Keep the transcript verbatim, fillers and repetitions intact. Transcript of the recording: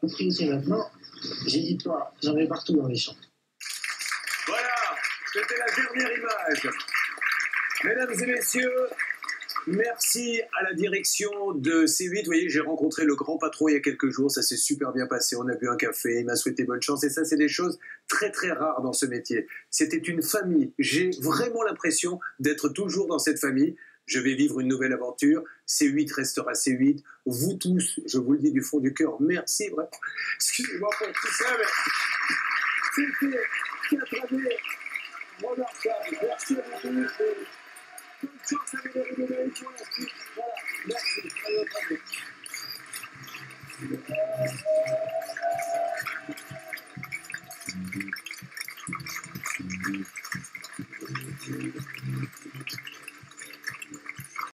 propriété maintenant, j'hésite pas, j'en ai partout dans les champs. Voilà, c'était la dernière image. Mesdames et messieurs, merci à la direction de C huit. Vous voyez, j'ai rencontré le grand patron il y a quelques jours, ça s'est super bien passé, on a bu un café, il m'a souhaité bonne chance, et ça, c'est des choses très très rares dans ce métier. C'était une famille, j'ai vraiment l'impression d'être toujours dans cette famille. Je vais vivre une nouvelle aventure, C huit restera C huit. Vous tous, je vous le dis du fond du cœur, merci vraiment. Excusez-moi pour tout ça, mais c'était quatre années remarquables. Merci à vous tous. Bonne chance à vous de pour la suite. Voilà.